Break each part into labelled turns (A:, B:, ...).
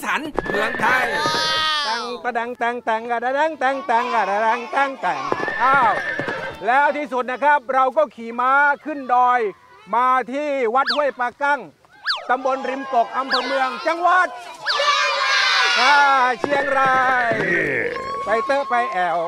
A: สันเมืองไทย
B: ตังกระดังตังตังกระดังตังตังกระดังตังตังอ้าวแล้วที่สุดนะครับเราก็ขี่ม้าขึ้นดอยมาที่วัดห้วยปลากั้งตำบลริมกกอำเภอเมืองจังหวัดเชียงรายไปเตอะไปแอว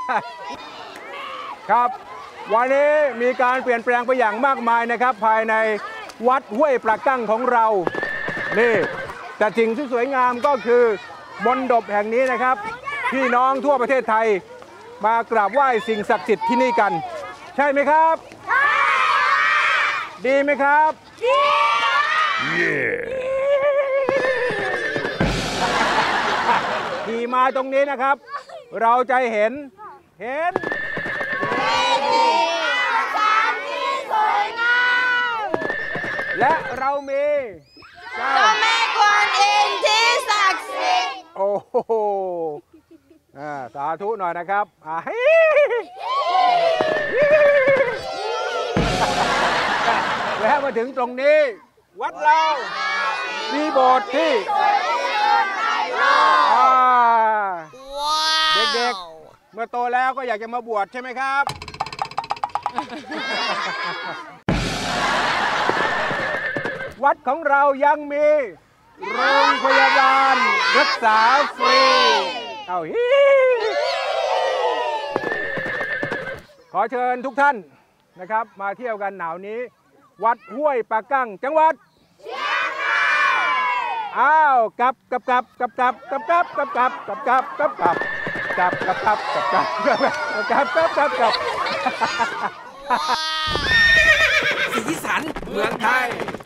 B: ครับวันนี้มีการเปลี่ยนแปลงไปอย่างมากมายนะครับภายในวัดห้วยปลากั้งของเรานี่แต่สิ่งที่สวยงามก็คือบนดบแห่งนี้นะครับพี่น้องทั่วประเทศไทยมากราบไหว้สิ่งศักดิ์สิทธิ์ที่นี่กันใช่ไหมครับดีไหมครับดีขี่มาตรงนี้นะครับเราจะเห็นและเรามีเจ้า
C: แม่กวนอิมที่ศักดิ์สิทธิ์
B: โอ้โหสาธุหน่อยนะครับแล้วมาถึงตรงนี้วัดเรามีโบสถ์ที่เด็กๆเมื่อโตแล้วก็อยากจะมาบวชใช่ไหมครับ วัดของเรายังมีโรงพยาบาลรักษาฟรีขอเชิญทุกท่านนะครับมาเที่ยวกันหนาวนี้วัดห้วยปลากั้งจังหวัดเชียงรายกับ
A: สีสันเมืองไทย